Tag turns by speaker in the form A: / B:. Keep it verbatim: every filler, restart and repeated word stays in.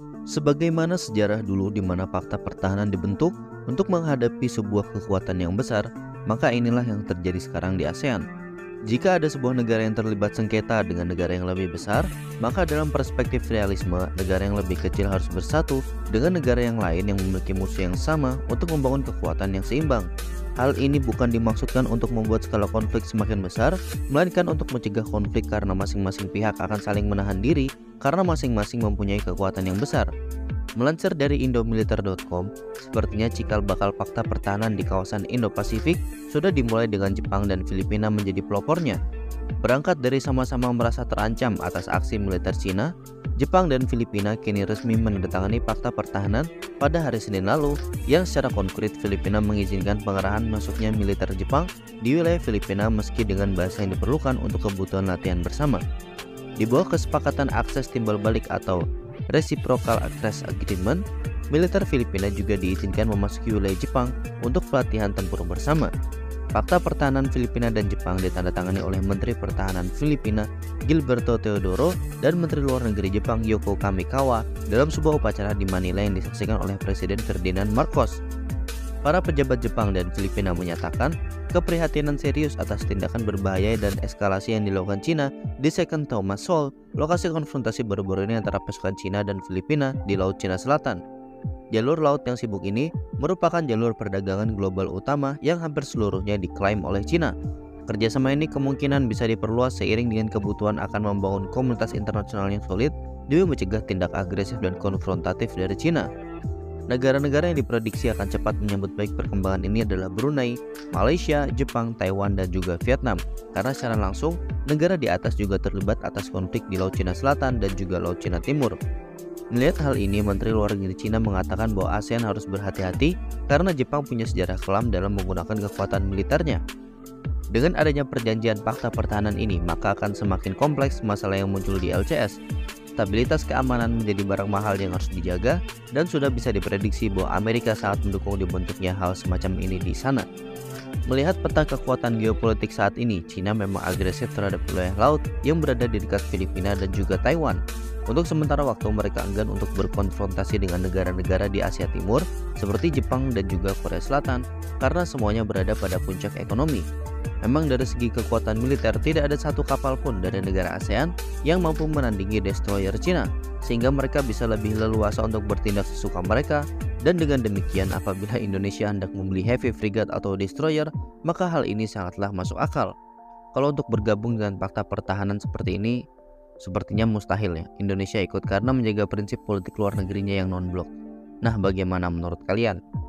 A: Sebagaimana sejarah dulu di mana fakta pertahanan dibentuk untuk menghadapi sebuah kekuatan yang besar, maka inilah yang terjadi sekarang di ASEAN. Jika ada sebuah negara yang terlibat sengketa dengan negara yang lebih besar, maka dalam perspektif realisme, negara yang lebih kecil harus bersatu dengan negara yang lain yang memiliki musuh yang sama untuk membangun kekuatan yang seimbang. Hal ini bukan dimaksudkan untuk membuat skala konflik semakin besar, melainkan untuk mencegah konflik karena masing-masing pihak akan saling menahan diri karena masing-masing mempunyai kekuatan yang besar. Melansir dari indomiliter dot com, sepertinya cikal bakal fakta pertahanan di kawasan Indo-Pasifik sudah dimulai dengan Jepang dan Filipina menjadi pelopornya. Berangkat dari sama-sama merasa terancam atas aksi militer Cina, Jepang dan Filipina kini resmi menandatangani fakta pertahanan pada hari Senin lalu, yang secara konkret Filipina mengizinkan pengerahan masuknya militer Jepang di wilayah Filipina meski dengan bahasa yang diperlukan untuk kebutuhan latihan bersama. Di bawah kesepakatan akses timbal balik atau Reciprocal Access Agreement, militer Filipina juga diizinkan memasuki wilayah Jepang untuk pelatihan tempur bersama. Fakta pertahanan Filipina dan Jepang ditandatangani oleh Menteri Pertahanan Filipina Gilberto Teodoro dan Menteri Luar Negeri Jepang Yoko Kamikawa dalam sebuah upacara di Manila yang disaksikan oleh Presiden Ferdinand Marcos. Para pejabat Jepang dan Filipina menyatakan keprihatinan serius atas tindakan berbahaya dan eskalasi yang dilakukan Cina di Second Thomas Shoal, lokasi konfrontasi baru-baru ini antara pasukan Cina dan Filipina di Laut Cina Selatan. Jalur laut yang sibuk ini merupakan jalur perdagangan global utama yang hampir seluruhnya diklaim oleh Cina. Kerjasama ini kemungkinan bisa diperluas seiring dengan kebutuhan akan membangun komunitas internasional yang solid demi mencegah tindak agresif dan konfrontatif dari Cina. Negara-negara yang diprediksi akan cepat menyambut baik perkembangan ini adalah Brunei, Malaysia, Jepang, Taiwan, dan juga Vietnam. Karena secara langsung, negara di atas juga terlibat atas konflik di Laut Cina Selatan dan juga Laut Cina Timur. Melihat hal ini, Menteri Luar Negeri Cina mengatakan bahwa ASEAN harus berhati-hati karena Jepang punya sejarah kelam dalam menggunakan kekuatan militernya. Dengan adanya perjanjian fakta pertahanan ini, maka akan semakin kompleks masalah yang muncul di L C S. Stabilitas keamanan menjadi barang mahal yang harus dijaga, dan sudah bisa diprediksi bahwa Amerika sangat mendukung dibentuknya hal semacam ini di sana. Melihat peta kekuatan geopolitik saat ini, Cina memang agresif terhadap wilayah laut yang berada di dekat Filipina dan juga Taiwan. Untuk sementara waktu mereka enggan untuk berkonfrontasi dengan negara-negara di Asia Timur seperti Jepang dan juga Korea Selatan karena semuanya berada pada puncak ekonomi. Memang dari segi kekuatan militer tidak ada satu kapal pun dari negara ASEAN yang mampu menandingi destroyer Cina, sehingga mereka bisa lebih leluasa untuk bertindak sesuka mereka. Dan dengan demikian, apabila Indonesia hendak membeli heavy frigate atau destroyer, maka hal ini sangatlah masuk akal. Kalau untuk bergabung dengan fakta pertahanan seperti ini, sepertinya mustahil ya Indonesia ikut karena menjaga prinsip politik luar negerinya yang non-blok. Nah, bagaimana menurut kalian?